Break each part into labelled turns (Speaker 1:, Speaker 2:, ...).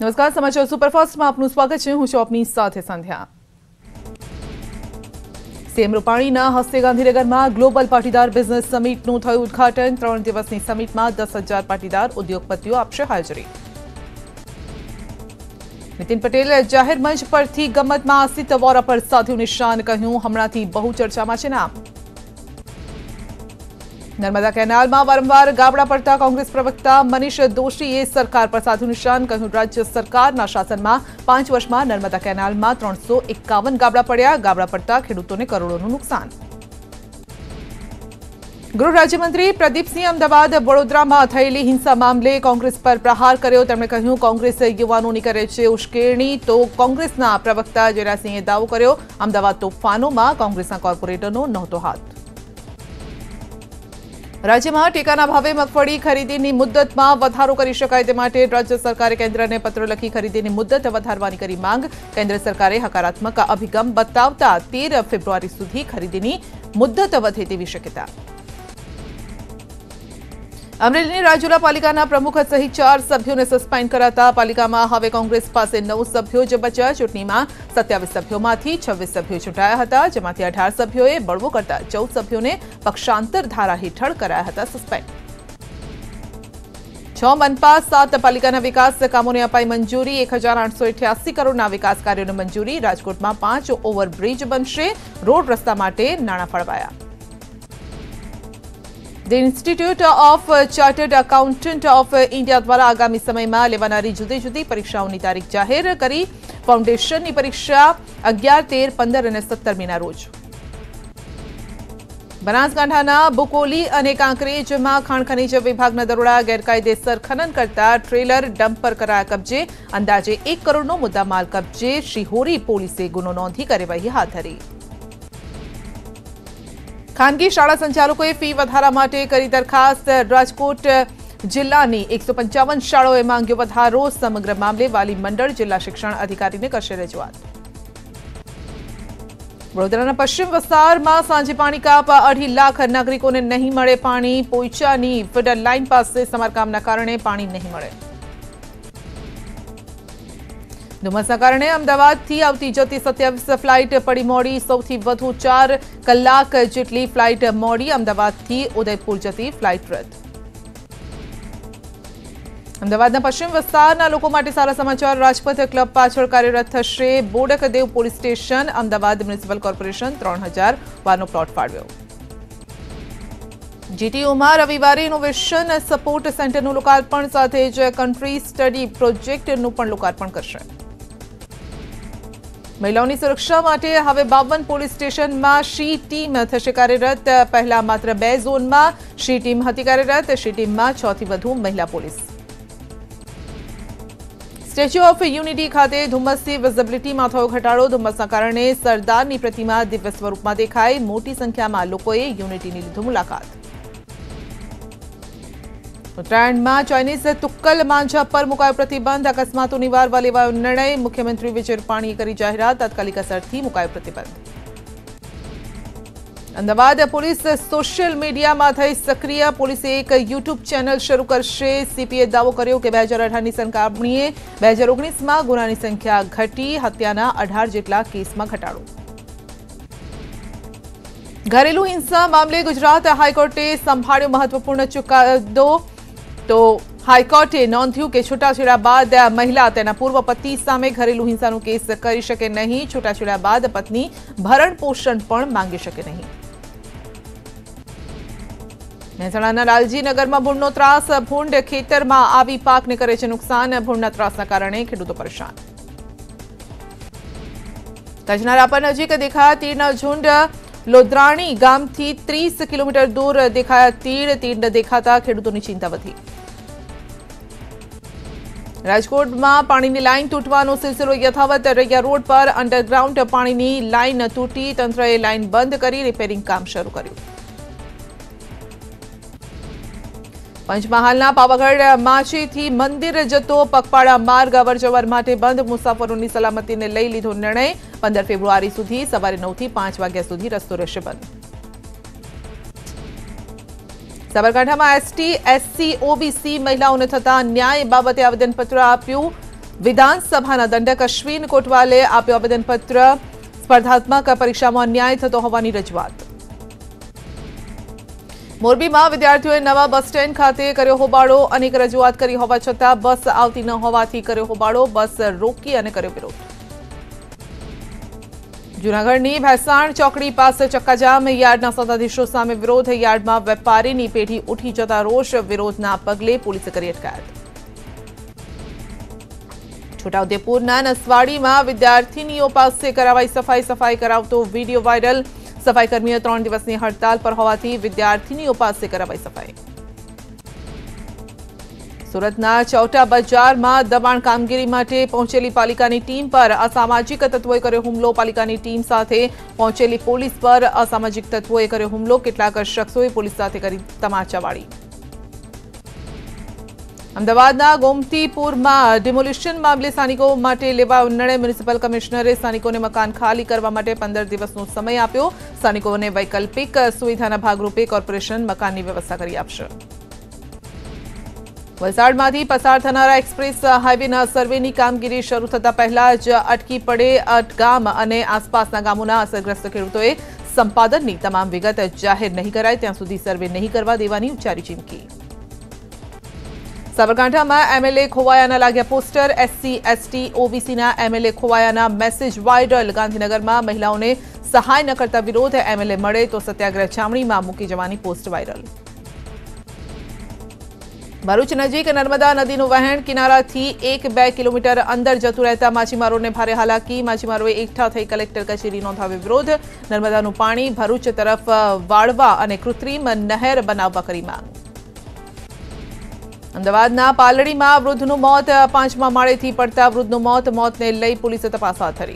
Speaker 1: નમસ્કાર, સમાચાર સુપરફાસ્ટમાં આપનું સ્વાગત છે। હું છું આપની સાથે સંધ્યા। સીએમ રૂપાણીના હસ્તે ગાંધીનગરમાં ગ્લોબલ પાટીદાર બિઝનેસ સમિટનું થયું ઉદ્ઘાટન। 3 દિવસની સમિટમાં 10,000 પાટીદાર ઉદ્યોગપતિઓ આપશે હાજરી। નીતિન પટેલે જાહેર મંચ પરથી ગમતમાં આસિત વોરા પર સાધ્યું નિશાન, કહ્યું હમણાંથી બહુ ચર્ચામાં છે નામ। नर्मदा केनाल में वारंवार गाबड़ा पड़ता कांग्रेस प्रवक्ता मनीष दोशीए सरकार पर साधु निशान, कहूं राज्य सरकारना शासनमां 5 वर्षमां नर्मदा केनाल में 351 गाबड़ा पड़्या। गाबड़ा पड़ता खेडूतोने करोड़ों नुकसान। गृह राज्यमंत्री प्रदीप सिंह अमदावाद वडोदरा में थयेली हिंसा मामले कांग्रेस पर प्रहार कर्यो। तेमणे कह્યું कांग्रेस युवानोनी करे छे उश्केरणी, तो कांग्रेसना प्रवक्ता जयरासिंहे दावो कर्यो अमदावाद तोफानोमां कांग्रेसना कोर्पोरेटरनो नहोतो हाथ। राज्य में टेकाना भावे मगफળી खरीदीनी मुद्दतमां વધારો કરી શકાય તે માટે राज्य सरकारे केन्द्रने पत्र लखी खरीदीनी मुद्दत વધારવાની કરી માંગ। केन्द्र सरकारे हकारात्मक अभिगम बतावता 13 फेब्रुआरी सुधी खरीदीनी मुद्दत વધે તેવી શક્યતા। अमरेलीनी રાજુલા પાલિકાના પ્રમુખ સહિત 4 સભ્યોને સસ્પેન્ડ કરાતા પાલિકામાં હવે કોંગ્રેસ પાસે 9 સભ્યો જ બચ્યા। ચૂંટણીમાં 27 સભ્યોમાંથી 26 સભ્યો ચૂંટાયા હતા, જેમાંથી 18 સભ્યોએ બળવો કરતા 14 સભ્યોને પક્ષાંતર ધારા હેઠળ કરાયા હતા સસ્પેન્ડ। 6 મનપા 7 પાલિકાના વિકાસ કામોને અપાઈ મંજૂરી। 1,888 કરોડના વિકાસ કાર્યોને મંજૂરી। રાજકોટમાં 5 ઓવરબ્રિજ બનશે। રોડ રસ્તા માટે નાણાં ફળવાયા। The institute of chartered accountant of India द्वारा आगामी समय में लेवानारी जुदी जुदी परीक्षाओं की तारीख जाहिर करी। फाउंडेशन की परीक्षा 11, 13, 15 और 17 मीना रोज। बनासकांठाना बुकोली और कांकरेज में खाण खनिज विभागना दरोड़ा। गैरकायदेसर खनन करता ट्रेलर डम्पर कराया कब्जे। अंदाजे 1 करोड़नो मुद्दामाल कब्जे। शिहोरी पोलीसे गुनो नोंधी कार्यवाही हाथ धरी। खानगी शाळा संचालकोए फी વધારા માટે કરી દરખાસ્ત। રાજકોટ જિલ્લાની 155 શાળાઓએ માંગ્યો વધારો। સમગ્ર મામલે વાલી મંડળ જિલ્લા શિક્ષણ અધિકારીને કરશે રજૂઆત। વડોદરાના પશ્ચિમ વિસ્તારમાં સાંજે પાણી કાપ। 2.5 લાખ નાગરિકોને નહીં મળે પાણી। પોઈચાની ફીડર લાઇન પાસે સમારકામના કારણે પાણી નહીં મળે। ધુમ્મસના કારણે અમદાવાદથી આવતી જતી 27 ફ્લાઇટ પડી મોડી। સૌથી વધુ 4 કલાક જેટલી ફ્લાઇટ મોડી। અમદાવાદથી ઉદયપુર જતી ફ્લાઇટ રદ। અમદાવાદના પશ્ચિમ વિસ્તારના લોકો માટે સારા સમાચાર। રાજપથ ક્લબ પાછળ કાર્યરત થશે Bodakdev police station. Ahmedabad municipal corporation 3000 વારનો પ્લોટ ફાળવ્યો। જીટીયુમાં રવિવારે ઇનોવેશન સપોર્ટ સેન્ટરનું લોકાર્પણ સાથે જ કન્ટ્રી સ્ટડી પ્રોજેક્ટનું પણ લોકાર્પણ કરશે। महिलाओं सुरक्षा माटे हवे 52 पोलीस स्टेशन में शी टीम थशे कार्यरत। पहला मात्र 2 जोन में शी टीम हती कार्यरत। शी टीम में 6 थी वधु महिला पोलीस। स्टेच्यू ऑफ यूनिटी खाते धुम्मसथी विजिबिलिटी में थयो घटाडो। धुम्मसना कारणे सरदारनी प्रतिमा दिव्य स्वरूप में देखाई। मोटी संख्या में लोकोए यूनिटीनी लीधो मुलाकात। उत्तरायण में चाइनीज तुक्कल मांझा पर मुकायो प्रतिबंध। अकस्मातों निवारवा लेवायो निर्णय। मुख्यमंत्री विजय रूपाणीए करी जाहेरात। तात्कालिक असरथी मुकायो प्रतिबंध। अमदावाद पुलिस सोशल मीडिया में थई सक्रिय। पुलिसे एक यूट्यूब चैनल शुरू करशे। सीपीए दावो कर्यो के 2018 सरखामणीए 2019 में गुनानी संख्या घटी। हत्याना 18 जेटला केस में घटाडो। घरेलू हिंसा मामले गुजरात हाईकोर्टे संभाळ्यो महत्वपूर्ण चुकादो। तो हाईकोर्टे नोंध्યું કે છૂટાછેડા બાદ મહિલા તેના પૂર્વ પતિ સામે ઘરેલુ હિંસાનો કેસ કરી શકે નહીં। છૂટાછેડા બાદ પત્ની ભરણ પોષણ પણ માંગી શકે નહીં। મહેસાણાના લાલજીનગરમાં ભૂંડનો ત્રાસ। ભૂંડ ખેતરમાં આવી પાકને કરે છે નુકસાન। ભૂંડના ત્રાસના કારણે ખેડૂતો પરેશાન। કચ્છના રાપર નજીક દેખાયા તીડના ઝુંડ। લોધરાણી ગામથી 30 કિલોમીટર દૂર દેખાયા તીડ। તીડ દેખાતા ખેડૂતોની ચિંતા વધી। રાજકોટમાં પાણીની લાઇન તૂટવાનો સિલસિલો યથાવત। રૈયા રોડ પર અંડરગ્રાઉન્ડ પાણીની લાઇન તૂટી। તંત્રએ લાઇન બંધ કરી રિપેરિંગ કામ શરૂ કર્યું। પંચમહાલના પાવાગઢ માછીથી મંદિર જતો પગપાળા માર્ગ અવરજવર માટે બંધ। મુસાફરોની સલામતીને લઈ લીધો નિર્ણય। 15 ફેબ્રુઆરી સુધી સવારે 9 થી 5 વાગ્યા સુધી રસ્તો રહેશે બંધ। સાબરકાંઠામાં એસટી, એસસી, ઓબીસી મહિલાઓને થતા ન્યાય બાબતે આવેદનપત્ર આપ્યું। વિધાનસભાના દંડક અશ્વિન કોટવાલે આપ્યો આવેદનપત્ર, સ્પર્ધાત્મક પરીક્ષામાં અન્યાય થતો હોવાની રજૂઆત. મોરબીમાં વિદ્યાર્થીઓએ નવા બસ સ્ટેન્ડ ખાતે કર્યો હોબાળો, અનેક રજૂઆત કરી હોવા છતાં બસ આવતી ન હોવાથી કર્યો હોબાળો, બસ રોકી અને કર્યો વિરોધ. જૂનાગઢની ભેસાણ ચોકડી પાસે ચક્કાજામ, યાર્ડના સત્તાધીશો સામે વિરોધ, યાર્ડમાં વેપારીની પેઢી ઉઠી જતા રોષ, વિરોધના પગલે પોલીસે કરી અટકાયત. છોટાઉદેપુરના નસવાડીમાં વિદ્યાર્થીનીઓ પાસે કરાવાઈ સફાઈ કરાવતો વિડીયો વાયરલ, સફાઈ કર્મીઓ 3 દિવસની હડતાલ પર હોવાથી વિદ્યાર્થીનીઓ પાસે કરાવાઈ સફાઈ. સુરતના ચૌટા બજારમાં દબાણ કામગીરી માટે પહોંચેલી પાલિકાની ટીમ પર અસામાજિક તત્વોએ કર્યો હુમલો, પાલિકાની ટીમ સાથે પહોંચેલી પોલીસ પર અસામાજિક તત્વોએ કર્યો હુમલો, કેટલાક શખ્સોએ પોલીસ સાથે કરી તમાચાવાળી. અમદાવાદના ગોમતીપુરમાં ડિમોલિશન મામલે સ્થાનિકો માટે લેવાયો નિર્ણય, મ્યુનિસિપલ કમિશનરે સ્થાનિકોને મકાન ખાલી કરવા માટે 15 દિવસનો સમય આપ્યો, સ્થાનિકોને વૈકલ્પિક સુવિધાના ભાગરૂપે કોર્પોરેશન મકાનની વ્યવસ્થા કરી આપશે. વલસાડમાંથી પસાર થનારા એક્સપ્રેસ હાઈવેના સર્વેની કામગીરી શરૂ થતા પહેલા જ અટકી પડે, ગામ અને આસપાસના ગામોના અસરગ્રસ્ત ખેડૂતોએ સંપાદનની તમામ વિગત જાહેર નહીં કરાય ત્યાં સુધી સર્વે નહીં કરવા દેવાની ઉચ્ચારી ચીમકી. સાબરકાંઠામાં એમએલએ ખોવાયાના લાગ્યા પોસ્ટર, એસસી એસટી ઓબીસીના એમએલએ ખોવાયાના મેસેજ વાયરલ, ગાંધીનગરમાં મહિલાઓને સહાય ન કરતા વિરોધ, એમએલએ મળે તો સત્યાગ્રહ છાવણીમાં મૂકી જવાની પોસ્ટ વાયરલ. ભરૂચ નજીક નર્મદા નદીનું વહેણ કિનારાથી 1-2 કિલોમીટર અંદર જતું રહેતા માછીમારોને ભારે હાલાકી, માછીમારોએ એકઠા થઈ કલેક્ટર કચેરી નોંધાવ્યો વિરોધ, નર્મદાનું પાણી ભરૂચ તરફ વાળવા અને કૃત્રિમ નહેર બનાવવા કરી માંગ. અમદાવાદના પાલડીમાં વૃદ્ધનું મોત, 5મા માળેથી પડતા વૃદ્ધનું મોત, મોતને લઈ પોલીસે તપાસ હાથ ધરી.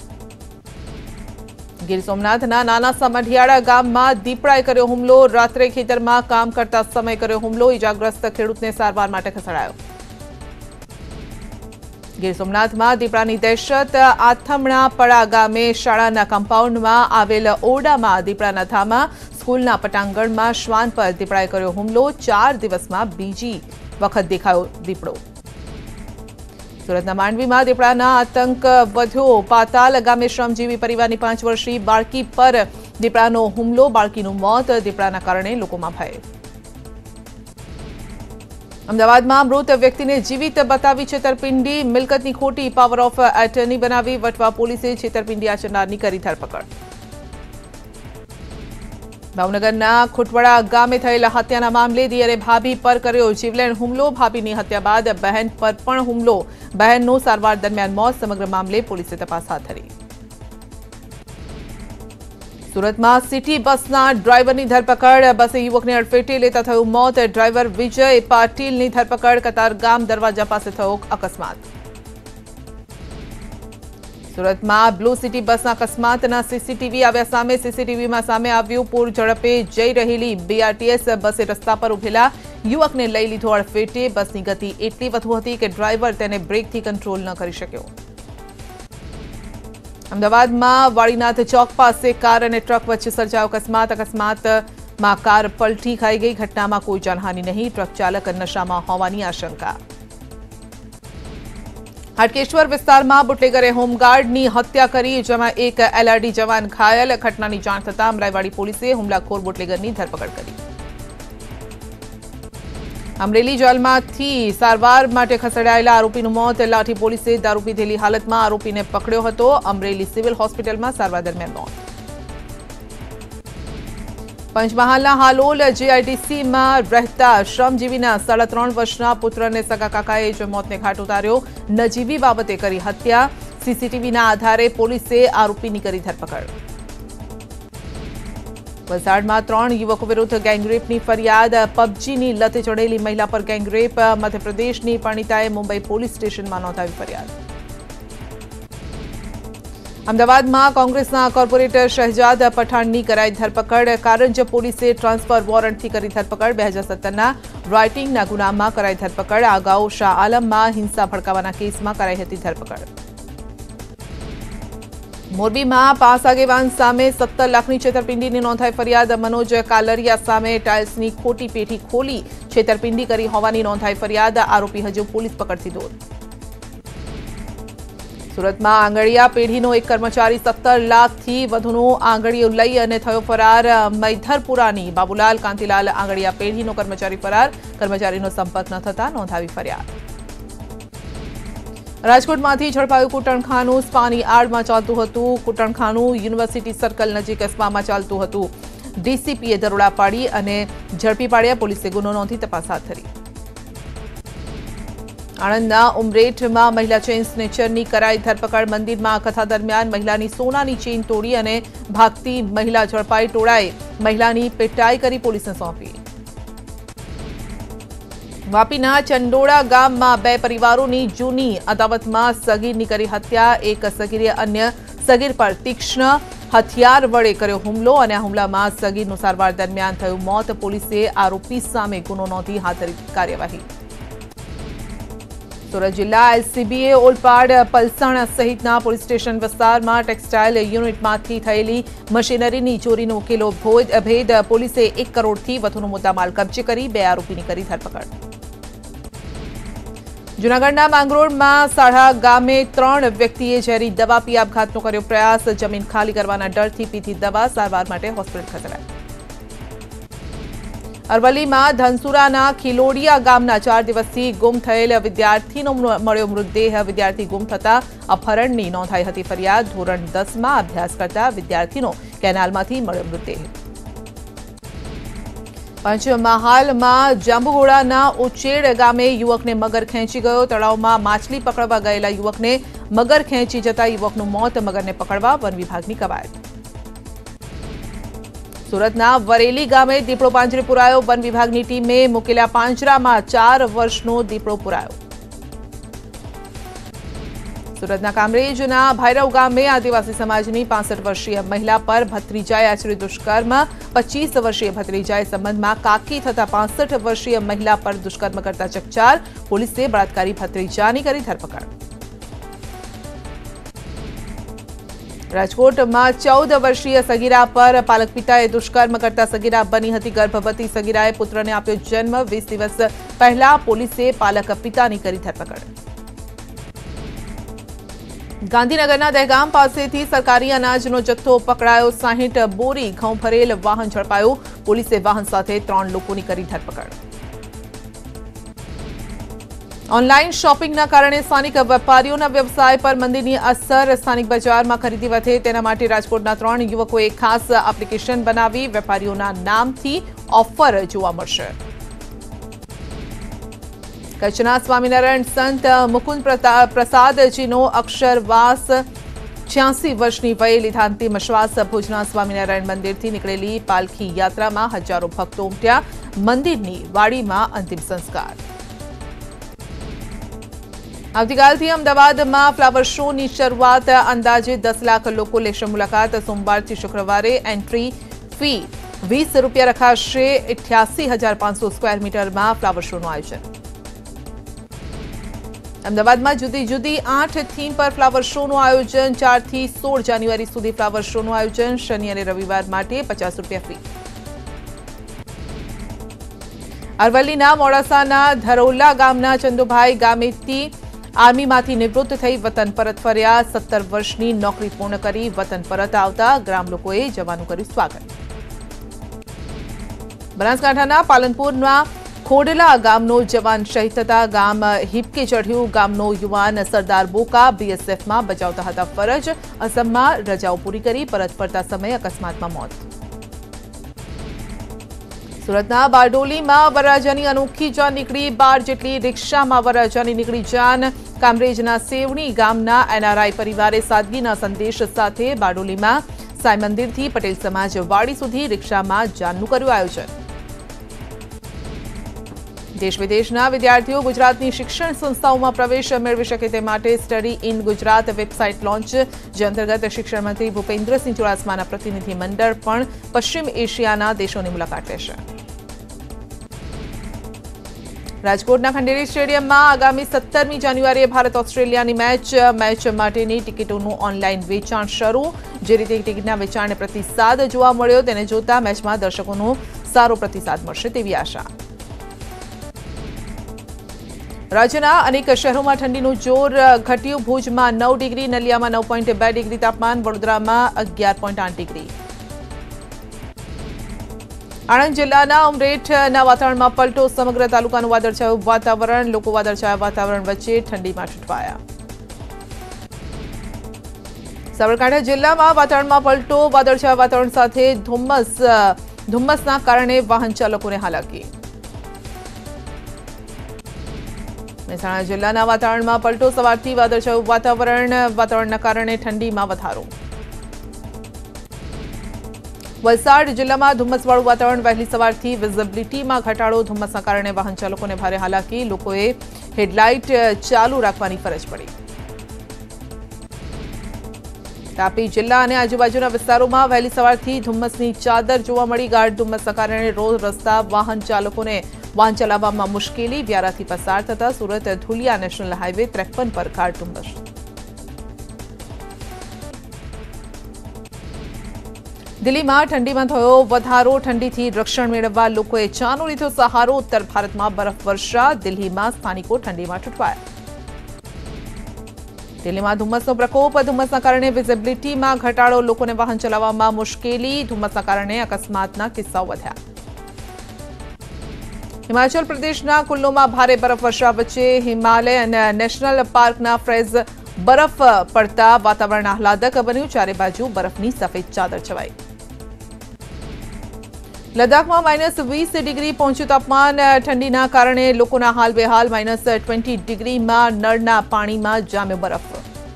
Speaker 1: ગીર સોમનાથના નાના સમઢિયાળા ગામમાં દીપડાએ કર્યો હુમલો, રાત્રે ખેતરમાં કામ કરતા સમયે કર્યો હુમલો, ઇજાગ્રસ્ત ખેડૂતને સારવાર માટે ખસેડાયો. ગીર સોમનાથમાં દીપડાની દહેશત, આથમણાપડા ગામે શાળાના કમ્પાઉન્ડમાં આવેલ ઓરડામાં દીપડાના ધામા, સ્કૂલના પટાંગણમાં શ્વાન પર દીપડાએ કર્યો હુમલો, 4 દિવસમાં બીજી વખત દેખાયો દીપડો. સુરતના માંડવીમાં દીપડાના આતંક વધ્યો, પાતાલ ગામે શ્રમજીવી પરિવારની 5 વર્ષીય બાળકી પર દીપડાનો હુમલો, બાળકીનું મોત, દીપડાના કારણે લોકોમાં ભય. અમદાવાદમાં મૃત વ્યક્તિને જીવિત બતાવી છેતરપિંડી, મિલકતની ખોટી પાવર ઓફ એટર્ની બનાવી વટવા પોલીસે છેતરપિંડી આચરનારની કરી ધરપકડ. ભાવનગરના ખુટવડા ગામે થયેલા હત્યાના મામલે દિયરે ભાભી પર કર્યો જીવલેણ હુમલો, ભાભીની હત્યા બાદ બહેન પર પણ હુમલો, બહેનનું સારવાર દરમિયાન મોત, સમગ્ર મામલે પોલીસે તપાસ હાથ ધરી. સુરતમાં સિટી બસના ડ્રાઈવરની ધરપકડ, બસે યુવકને અડફેટે લેતા થયું મોત, ડ્રાઈવર વિજય પાટીલની ધરપકડ, કતારગામ દરવાજા પાસે થયો અકસ્માત. સુરતમાં બ્લુ સિટી બસના અકસ્માતના સીસીટીવી આવ્યા સામે, સીસીટીવીમાં સામે આવ્યું પૂર ઝડપે જઈ રહેલી બીઆરટીએસ બસે રસ્તા પર ઉભેલા યુવકને લઈ લીધો અડફેટે, બસની ગતિ એટલી વધુ હતી કે ડ્રાઈવર તેને બ્રેકથી કંટ્રોલ ન કરી શક્યો. અમદાવાદમાં વાડીનાથ ચોક પાસે કાર અને ટ્રક વચ્ચે સર્જાયો અકસ્માત, અકસ્માતમાં કાર પલટી ખાઈ ગઈ, ઘટનામાં કોઈ જાનહાનિ નહીં, ટ્રક ચાલક નશામાં હોવાની આશંકા. હાટકેશ્વર વિસ્તારમાં બુટલેગરે હોમગાર્ડની હત્યા કરી, જેમાં એક એલઆરડી જવાન ઘાયલ, ઘટનાની જાણ થતાં અમરાઈવાડી પોલીસે હુમલાખોર બુટલેગરની ધરપકડ કરી. અમરેલી જેલમાંથી સારવાર માટે ખસેડાયેલા આરોપીનું મોત, લાઠી પોલીસે દારૂ પીધેલી હાલતમાં આરોપીને પકડ્યો હતો, અમરેલી સિવિલ હોસ્પિટલમાં સારવાર દરમિયાન મોત. પંચમહાલના હાલોલ જીઆઈડીસીમાં રહેતા શ્રમજીવીના 3.5 વર્ષના પુત્રને સગા કાકાએ જ મોતને ઘાટ ઉતાર્યો, નજીવી બાબતે કરી હત્યા, સીસીટીવીના આધારે પોલીસે આરોપીની કરી ધરપકડ. વલસાડમાં 3 યુવકો વિરુદ્ધ ગેંગરેપની ફરિયાદ, પબજીની લતે ચડેલી મહિલા પર ગેંગરેપ, મધ્યપ્રદેશની પરિણીતાએ મુંબઈ પોલીસ સ્ટેશનમાં નોંધાવી ફરિયાદ. અમદાવાદમાં કોંગ્રેસના કોર્પોરેટર શહેજાદ પઠાણની કરાઈ ધરપકડ, કારંજ પોલીસે ટ્રાન્સફર વોરંટથી કરી ધરપકડ, 2017ના રાઇટિંગના ગુનામાં કરાઈ ધરપકડ, અગાઉ શાહ આલમમાં હિંસા ભડકાવાના કેસમાં કરાઈ હતી ધરપકડ. મોરબીમાં 5 આગેવાન સામે 17 લાખની છેતરપિંડીની નોંધાઈ ફરિયાદ, મનોજ કાલરિયા સામે ટાઇલ્સની ખોટી પેઢી ખોલી છેતરપિંડી કરી હોવાની નોંધાઈ ફરિયાદ, આરોપી હજુ પોલીસ પકડથી દૂર. સુરતમાં આંગળીયા પેઢીનો એક કર્મચારી 17 લાખથી વધુનું આંગળીયું લઈ અને થયો ફરાર. મૈધરપુરાની બાબુલાલ કાંતિલાલ આંગળીયા પેઢીનો કર્મચારી ફરાર. કર્મચારીનો સંપર્ક ન થતા નોંધાવી ફરિયાદ. રાજકોટમાંથી ઝડપાયું કૂટણખાનું. સ્પાની આડમાં ચાલતું હતું. કૂટણખાનું યુનિવર્સિટી સર્કલ નજીક સ્પામાં ચાલતું હતું. ડીસીપીએ દરોડા પાડી અને ઝડપી પાડ્યા. પોલીસે ગુનો નોંધી તપાસ હાથ ધરી. આણંદના ઉમરેઠમાં મહિલા ચેઇન સ્નેચરની કરાઈ ધરપકડ. મંદિરમાં કથા દરમિયાન મહિલાની સોનાની ચેઇન તોડી અને ભાગતી મહિલા ઝડપાઈ. ટોળાએ મહિલાની પેટાઈ કરી પોલીસને સોંપી. વાપીના ચંડોળા ગામમાં બે પરિવારોની જૂની અદાવતમાં સગીરની કરી હત્યા. એક સગીરે અન્ય સગીર પર તીક્ષ્ણ હથિયાર વડે કર્યો હુમલો અને આ હુમલામાં સગીરનું સારવાર દરમિયાન થયું મોત. પોલીસે આરોપી સામે ગુનો નોંધી હાથ ધરી કાર્યવાહી. સુરત જિલ્લા એલસીબીએ ઓલપાડ, પલસાણા સહિતના પોલીસ સ્ટેશન વિસ્તારમાં ટેક્સટાઇલ યુનિટમાંથી થયેલી મશીનરીની ચોરીનો ઉકેલો ભેદ. પોલીસે 1 કરોડથી વધુનો મુદ્દામાલ કબજે કરી 2 આરોપીની કરી ધરપકડ. જૂનાગઢના માંગરોળમાં સાઢા ગામે 3 વ્યક્તિએ ઝેરી દવા પી આપઘાતનો કર્યો પ્રયાસ. જમીન ખાલી કરવાના ડરથી પીધી દવા સારવાર માટે હોસ્પિટલ ખસેડાઈ. અરવલ્લીમાં ધનસુરાના ખિલોડિયા ગામના 4 દિવસથી ગુમ થયેલ વિદ્યાર્થીનો મળ્યો મૃતદેહ. વિદ્યાર્થી ગુમ થતા અપહરણની નોંધાઈ હતી ફરિયાદ. ધોરણ 10માં અભ્યાસ કરતા વિદ્યાર્થીનો કેનાલમાંથી મળ્યો મૃતદેહ. પંચમહાલમાં જાંબુઘોડાના ઉચેડ ગામે યુવકને મગર ખેંચી ગયો. તળાવમાં માછલી પકડવા ગયેલા યુવકને મગર ખેંચી જતા યુવકનું મોત. મગરને પકડવા વન વિભાગની કવાયત. સુરતના વરેલી ગામે દીપડો પાંજરે પુરાયો. વન વિભાગની ટીમે મૂકેલા પાંજરામાં 4 વર્ષનો દીપડો પુરાયો. સુરતના કામરેજના ભૈરવ ગામે આદિવાસી સમાજની 65 વર્ષીય મહિલા પર ભત્રીજાએ આચર્યું દુષ્કર્મ. 25 વર્ષીય ભત્રીજાએ સંબંધમાં કાકી થતા 65 વર્ષીય મહિલા પર દુષ્કર્મ કરતા ચકચાર. પોલીસે બળાત્કારી ભત્રીજાની કરી ધરપકડ. રાજકોટમાં 14 વર્ષીય સગીરા પર પાલક પિતાએ દુષ્કર્મ કરતા સગીરા બની હતી ગર્ભવતી. સગીરાએ પુત્રને આપ્યો જન્મ. 20 દિવસ પહેલા પોલીસે પાલક પિતાની કરી ધરપકડ. ગાંધીનગરના દહેગામ પાસેથી સરકારી અનાજનો જથ્થો પકડાયો. 60 બોરી ઘઉં ભરેલ વાહન ઝડપાયું. પોલીસે વાહન સાથે 3 લોકોની કરી ધરપકડ. ઓનલાઈન શોપિંગના કારણે સ્થાનિક વેપારીઓના વ્યવસાય પર મંદીની અસર. સ્થાનિક બજારમાં ખરીદી વધે તેના માટે રાજકોટના 3 યુવકોએ ખાસ એપ્લિકેશન બનાવી. વેપારીઓના નામથી ઓફર જોવા મળશે. કચ્છના સ્વામિનારાયણ સંત મુકુંદ પ્રસાદજીનો અક્ષરવાસ 86 વર્ષની વયે લીધા અંતિમ શ્વાસ. ભુજના સ્વામિનારાયણ મંદિરથી નીકળેલી પાલખી યાત્રામાં હજારો ભક્તો ઉમટ્યા. મંદિરની વાડીમાં અંતિમ સંસ્કાર. આવતીકાલથી અમદાવાદમાં ફ્લાવર શોની શરૂઆત. અંદાજે 10 લાખ લોકો લેશે મુલાકાત. સોમવારથી શુક્રવારે એન્ટ્રી ફી ₹20 રખાશે. 88,500 સ્ક્વેર મીટરમાં ફ્લાવર શોનું આયોજન. અમદાવાદમાં જુદી જુદી 8 થીમ પર ફ્લાવર શોનું આયોજન. 4 થી 16 જાન્યુઆરી સુધી ફ્લાવર શોનું આયોજન. શનિ અને રવિવાર માટે ₹50 ફી. અરવલ્લીના મોડાસાના ધરોલા ગામના ચંદુભાઈ ગામેતી આર્મીમાંથી નિવૃત્ત થઈ વતન પરત ફર્યા. 17 વર્ષની નોકરી પૂર્ણ કરી વતન પરત આવતા ગ્રામ લોકોએ જવાનું કર્યું સ્વાગત. બનાસકાંઠાના પાલનપુરમાં ખોડલા ગામનો જવાન શહીદ થતા ગામ હિપકે ચઢ્યું. ગામનો યુવાન સરદાર બોકા બીએસએફમાં બજાવતા હતા ફરજ. અસમમાં રજાઓ પૂરી કરી પરત ફરતા સમયે અકસ્માતમાં મોત. સુરતના બારડોલીમાં વરરાજાની અનોખી જાન નીકળી. 12 જેટલી રિક્ષામાં વરરાજાની નીકળી જાન. કામરેજના સેવણી ગામના એનઆરઆઈ પરિવારે સાદગીના સંદેશ સાથે બારડોલીમાં સાંઈ મંદિરથી પટેલ સમાજ વાડી સુધી રિક્ષામાં જાનનું કર્યું આયોજન. દેશ વિદેશના વિદ્યાર્થીઓ ગુજરાતની શિક્ષણ સંસ્થાઓમાં પ્રવેશ મેળવી શકે તે માટે study in Gujarat website launch. જે અંતર્ગત શિક્ષણ મંત્રી ભૂપેન્દ્રસિંહ ચુડાસમાના પ્રતિનિધિ મંડળ પણ પશ્ચિમ એશિયાના દેશોની મુલાકાત લેશે. રાજકોટના ખંડેરી સ્ટેડિયમમાં આગામી 17મી જાન્યુઆરીએ ભારત ઓસ્ટ્રેલિયાની મેચ માટેની ટિકિટોનું ઓનલાઈન વેચાણ શરૂ. જે રીતે ટિકિટના વેચાણને પ્રતિસાદ જોવા મળ્યો તેને જોતા મેચમાં દર્શકોનો સારો પ્રતિસાદ મળશે તેવી આશા. રાજ્યના અનેક શહેરોમાં ઠંડીનું જોર ઘટ્યું. ભુજમાં 9 ડિગ્રી, નલિયામાં 9.2 ડિગ્રી તાપમાન, વડોદરામાં 11.8 ડિગ્રી. આણંદ જિલ્લાના ઉમરેઠના વાતાવરણમાં પલટો. સમગ્ર તાલુકાનું વાદળછાયું વાતાવરણ. લોકો વાદળછાયા વાતાવરણ વચ્ચે ઠંડીમાં ઠઠવાયા. સાબરકાંઠા જિલ્લામાં વાતાવરણમાં પલટો. વાદળછાયા વાતાવરણ સાથે ધુમ્મસના કારણે વાહન ચાલકોને હાલાકી. મહેસાણા જિલ્લાના વાતાવરણમાં પલટો. સવારથી વાદળછાયું વાતાવરણના કારણે ઠંડીમાં વધારો. વલસાડ જિલ્લામાં ધુમ્મસવાળું વાતાવરણ. વહેલી સવારથી વિઝિબિલિટીમાં ઘટાડો. ધુમ્મસના કારણે વાહન ચાલકોને ભારે હાલાકી. લોકોએ હેડલાઇટ ચાલુ રાખવાની ફરજ પડી. તાપી જિલ્લા અને આજુબાજુના વિસ્તારોમાં વહેલી સવારથી ધુમ્મસની ચાદર જોવા મળી. ગાઢ ધુમ્મસના કારણે રોડ રસ્તા વાહન ચાલકોને વાહન ચલાવવામાં મુશ્કેલી. વ્યારાથી પસાર થતા સુરત ધુલિયા નેશનલ હાઈવે 53 પર ગાઢ ધુમ્મસ. દિલ્હીમાં ઠંડીમાં થયો વધારો. ઠંડીથી રક્ષણ મેળવવા લોકોએ ચાનો લીધો સહારો. ઉત્તર ભારતમાં બરફવર્ષા. દિલ્હીમાં સ્થાનિકો ઠંડીમાં ઠઠવાયા. દિલ્હીમાં ધુમ્મસનો પ્રકોપ. ધુમ્મસના કારણે વિઝિબિલિટીમાં ઘટાડો. લોકોને વાહન ચલાવવામાં મુશ્કેલી. ધુમ્મસના કારણે અકસ્માતના કિસ્સાઓ વધ્યા. હિમાચલ પ્રદેશના કુલ્લુમાં ભારે બરફવર્ષા વચ્ચે હિમાલયન નેશનલ પાર્કના ફ્રેઝ બરફ પડતા વાતાવરણ આહલાદક બન્યું. ચારે બાજુ બરફની સફેદ ચાદર છવાઈ. લદ્દાખમાં -20 ડિગ્રી પહોંચ્યું તાપમાન. ઠંડીના કારણે લોકોના હાલ બેહાલ. -20 ડિગ્રીમાં નળના પાણીમાં જામ્યો બરફ.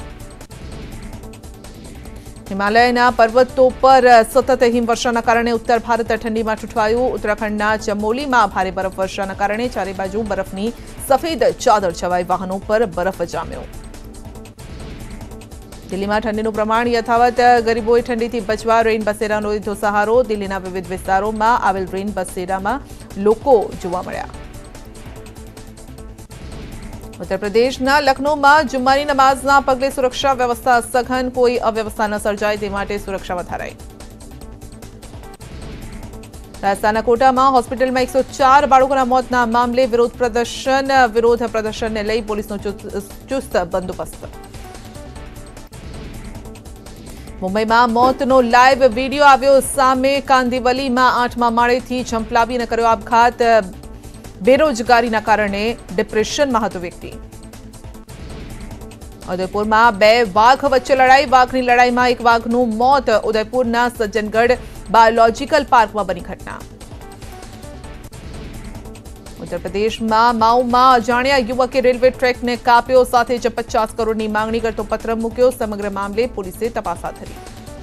Speaker 1: હિમાલયના પર્વતો પર સતત હિમવર્ષાના કારણે ઉત્તર ભારત ઠંડીમાં ઠઠવાયું. ઉત્તરાખંડના ચમોલીમાં ભારે બરફવર્ષાના કારણે ચારે બાજુ બરફની સફેદ ચાદર છવાઈ. વાહનો પર બરફ જામ્યો. દિલ્હીમાં ઠંડીનું પ્રમાણ યથાવત. ગરીબોએ ઠંડીથી બચવા રેઇન બસેરાનો લીધો સહારો. દિલ્હીના વિવિધ વિસ્તારોમાં આવેલ રેઇન બસેરામાં લોકો જોવા મળ્યા. ઉત્તર પ્રદેશના લખનૌમાં જુમ્માની નમાઝના પગલે સુરક્ષા વ્યવસ્થા સઘન. કોઈ અવ્યવસ્થા ન સર્જાય તે માટે સુરક્ષા વધારાઈ. રાજસ્થાનના કોટામાં હોસ્પિટલમાં 104 બાળકોના મોતના મામલે વિરોધ પ્રદર્શનને લઈ પોલીસનો ચુસ્ત બંદોબસ્ત. મુંબઈમાં મોતનો લાઈવ વિડીયો આવ્યો સામે. કાંદિવલીમાં 8મા માળેથી ઝંપલાવીને કર્યો આપઘાત. બેરોજગારીના કારણે ડિપ્રેશનમાં હતો વ્યક્તિ. ઉદયપુરમાં 2 વાઘ વચ્ચે લડાઈ. વાઘની લડાઈમાં એક વાઘનું મોત. ઉદયપુરના સજ્જનગઢ બાયોલોજીકલ પાર્કમાં બની ઘટના. ઉત્તર પ્રદેશમાં માઉમાં અજાણ્યા યુવકે રેલવે ટ્રેકને કાપ્યો. સાથે જ 50 કરોડની માંગણી કરતો પત્ર મૂક્યો. સમગ્ર મામલે પોલીસે તપાસ હાથ ધરી.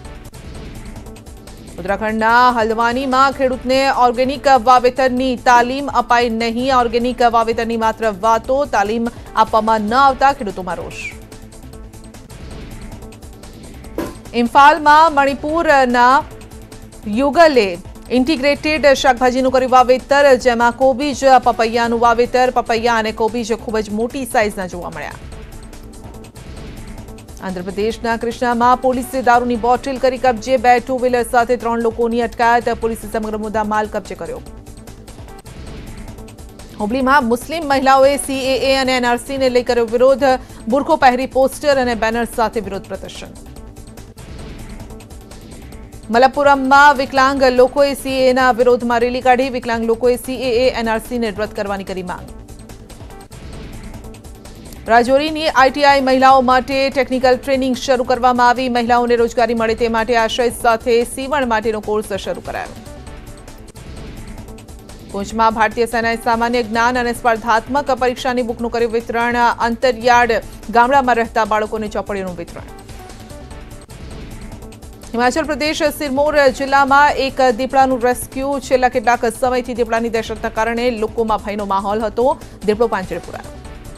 Speaker 1: ઉત્તરાખંડના હલ્દવાનીમાં ખેડૂતને ઓર્ગેનિક વાવેતરની તાલીમ અપાઈ નહીં. ઓર્ગેનિક વાવેતરની માત્ર વાતો. તાલીમ આપવામાં ન આવતા ખેડૂતોમાં રોષ. ઇમ્ફાલમાં મણિપુરના યુગલે ઇન્ટિગ્રેટેડ શાકભાજીનું કર્યું વાવેતર. જેમાં કોબીજ, પપૈયાનું વાવેતર. પપૈયા અને કોબીજ ખૂબ જ મોટી સાઇઝના જોવા મળ્યા. આંધ્રપ્રદેશના કૃષ્ણામાં પોલીસે દારૂની બોટલ કરી કબજે. 2 ટુ વ્હીલર સાથે 3 લોકોની અટકાયત. પોલીસે સમગ્ર મુદ્દા માલ કબજે કર્યો. હુબલીમાં મુસ્લિમ મહિલાઓએ CAA અને NRCને લઈ કર્યો વિરોધ. બુરખો પહેરી પોસ્ટર અને બેનર સાથે વિરોધ પ્રદર્શન. મલપ્પુરમમાં વિકલાંગ લોકોએ CAAના વિરોધમાં રેલી કાઢી. વિકલાંગ લોકોએ CAA NRCને રદ કરવાની કરી માંગ. રાજૌરીની ITI મહિલાઓ માટે ટેકનિકલ ટ્રેનિંગ શરૂ કરવામાં આવી. મહિલાઓને રોજગારી મળે તે માટે આશય સાથે સીવણ માટેનો કોર્સ શરૂ કરાયો. ભુજમાં ભારતીય સેનાએ સામાન્ય જ્ઞાન અને સ્પર્ધાત્મક પરીક્ષાની બુકનું કર્યું વિતરણ. અંતરિયાળ ગામડામાં રહેતા બાળકોને ચોપડીઓનું વિતરણ. હિમાચલ પ્રદેશ સિરમૌર જિલ્લામાં એક દીપડાનું રેસ્ક્યુ. છેલ્લા કેટલાક સમયથી દીપડાની દહેશતના કારણે લોકોમાં ભયનો માહોલ હતો. દીપડો પાંજરે પુરાયો.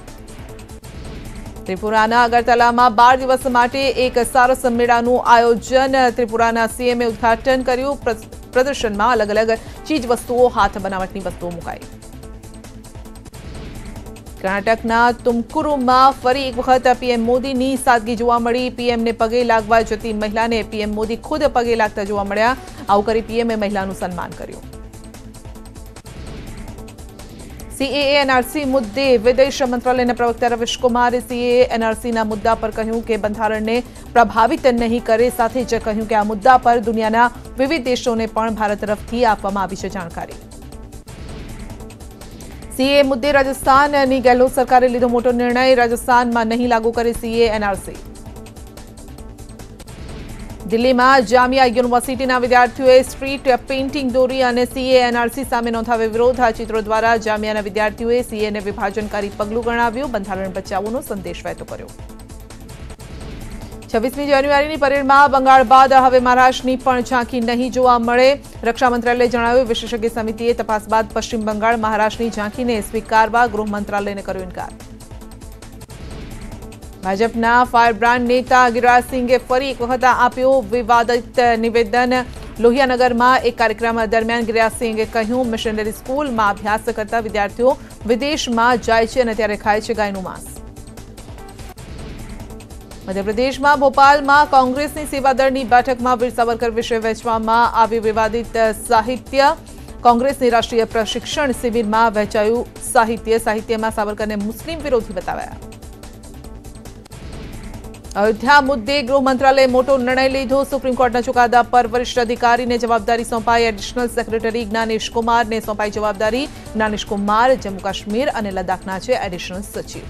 Speaker 1: ત્રિપુરાના અગરતલામાં 12 દિવસ માટે એક સારસ મેળાનું આયોજન. ત્રિપુરાના CMએ ઉદ્ઘાટન કર્યું. પ્રદર્શનમાં અલગ અલગ ચીજ વસ્તુઓ, હાથ બનાવટની વસ્તુઓ મુકાઈ. કર્ણાટકના તુમકુરુમાં ફરી એક વખત PM મોદીની સાદગી જોવા મળી. PMને પગે લાગવા જતી મહિલાને PM મોદી ખુદ પગે લાગતા જોવા મળ્યા. આવું કરી PMએ મહિલાનું સન્માન કર્યું. सीएए एनआरसी मुद्दे विदेश मंत्रालयના પ્રવક્તા રવીશ કુમારે सीएए एनआरसीના મુદ્દા પર કહ્યું કે બંધારણને પ્રભાવિત નહીં કરે, સાથે જ કહ્યું કે આ મુદ્દા પર દુનિયાના વિવિધ દેશોને પણ ભારત તરફથી આપવામાં આવી છે જાણકારી। सीएए મુદ્દે રાજસ્થાનની ગેહલોત સરકારે લીધો મોટો નિર્ણય, રાજસ્થાનમાં નહીં લાગુ કરે सीएए एनआरसी। દિલ્હીમાં જામિયા યુનિવર્સિટીના વિદ્યાર્થીઓએ સ્ટ્રીટ પેઇન્ટિંગ દોરી અને सीएए एनआरसी સામે નોંધાવ્યો વિરોધ। આ ચિત્રો દ્વારા જામિયાના વિદ્યાર્થીઓએ सीएए વિભાજનકારી પગલું ગણાવ્યું, બંધારણ બચાવવાનો સંદેશ વહેતો કર્યો। 26મી જાન્યુઆરીની પરેડમાં બંગાળ બાદ હવે મહારાષ્ટ્રની પણ ઝાંખી નહીં જોવા મળે। રક્ષા મંત્રાલયે જણાવ્યું, વિશેષજ્ઞ સમિતિએ તપાસ બાદ પશ્ચિમ બંગાળ મહારાષ્ટ્રની ઝાંખીને સ્વીકારવા ગૃહ મંત્રાલયને કર્યો ઇનકાર। ભાજપના ફાયરબ્રાન્ડ નેતા ગિરિરાજસિંહે ફરી એક વખત આપ્યો વિવાદિત નિવેદન। લોહિયાનગરમાં એક કાર્યક્રમ દરમિયાન ગિરિરાજસિંહે કહ્યું, મિશનરી સ્કૂલમાં અભ્યાસ કરતા વિદ્યાર્થીઓ વિદેશમાં જાય છે અને ત્યારે ખાય છે ગાયનું માંસ। મધ્યપ્રદેશમાં ભોપાલમાં કોંગ્રેસની સેવાદળની બેઠકમાં વીર સાવરકર વિશે વહેંચવામાં આવ્યું વિવાદિત સાહિત્ય। કોંગ્રેસની રાષ્ટ્રીય પ્રશિક્ષણ શિબિરમાં વહેંચાયું સાહિત્યમાં સાવરકરને મુસ્લિમ વિરોધી બતાવ્યા। अयोध्या मुद्दे गृह मंत्रालय मोटो निर्णय लीधो। सुप्रीम कोर्टना चुकादा पर वरिष्ठ अधिकारी ने जवाबदारी सौंपाई। एडिशनल सेक्रेटरी ज्ञानेश कुमार ने सौंपाई जवाबदारी। ज्ञानेश कुमार जम्मू काश्मीर और लद्दाखना छे एडिशनल सचिव।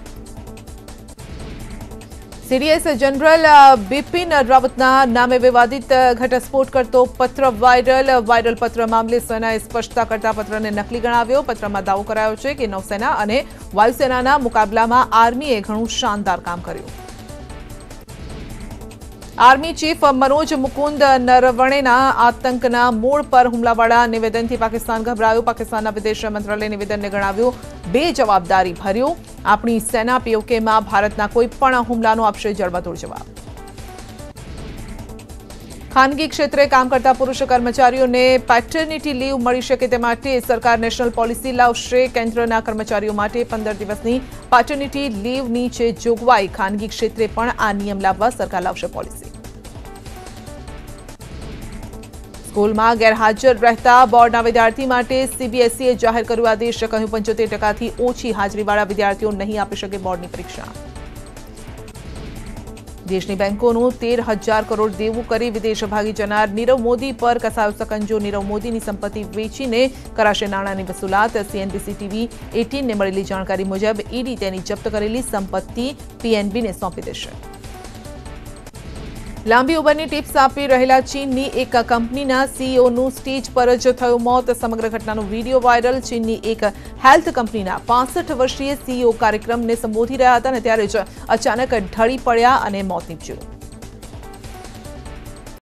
Speaker 1: सीडीएस जनरल बिपिन रावतना नामे विवादित घटस्फोट करतो पत्र वायरल पत्र मामले सेनाए स्पष्टता करता पत्रने नकली गणाव्यो। पत्रमां दावो करायो छे कि नौसेना और वायुसेनाना मुकाबलामां आर्मीए घणुं शानदार काम कर्युं। आर्मी चीफ मनोज मुकुंद नरवणेना आतंकना मूळ पर हुमलावाळा निवेदनथी पाकिस्तान गभरायो। पाकिस्तानना विदेश मंत्रालय निवेदनने गणाव्युं बेजवाबदारी भर्युं। आपणी सेना पीओकेमां भारतना कोईपण हुमलानो आपशे जड़बातोड़ जवाब। खानगी क्षेत्रे काम करता पुरुष कर्मचारीओने पेटर्निटी लीव मळी शके ते माटे सरकार नेशनल पॉलिसी लावशे। केन्द्રના કર્મચારીઓ માટે 15 દિવસની પેટર્નિટી લીવની છે જોગવાઈ। ખાનગી ક્ષેત્રે પણ આ નિયમ લાવવા સરકાર લાવશે પોલિસી। સ્કૂલમાં ગેરહાજર રહેતા બોર્ડના વિદ્યાર્થી માટે સીબીએસઈએ જાહેર કર્યો આદેશ। કહ્યું 75%થી ઓછી હાજરીવાળા વિદ્યાર્થીઓ નહીં આપી શકે બોર્ડની પરીક્ષા। દેશની બેંકોનું 13,000 કરોડ દેવું કરી વિદેશ ભાગી જનાર નીરવ મોદી પર કસાયો સકંજો। નીરવ મોદીની સંપત્તિ વેચીને કરાશે નાણાંની વસૂલાત। સીએનબીસી ટીવી 18 ને મળેલી જાણકારી મુજબ ઈડી તેની જપ્ત કરેલી સંપત્તિ પીએનબીને સોંપી દેશે। લાંબી ઉંમરની ટિપ્સ આપી રહેલા ચીનની એક કંપનીના સીઈઓનું સ્ટેજ પર જ થયું મોત। સમગ્ર ઘટનાનો વીડિયો વાયરલ। ચીનની એક હેલ્થ કંપનીના 65 વર્ષીય સીઈઓ કાર્યક્રમને સંબોધી રહ્યા હતા અને ત્યારે જ અચાનક ઢળી પડ્યા અને મોત નીપજ્યું।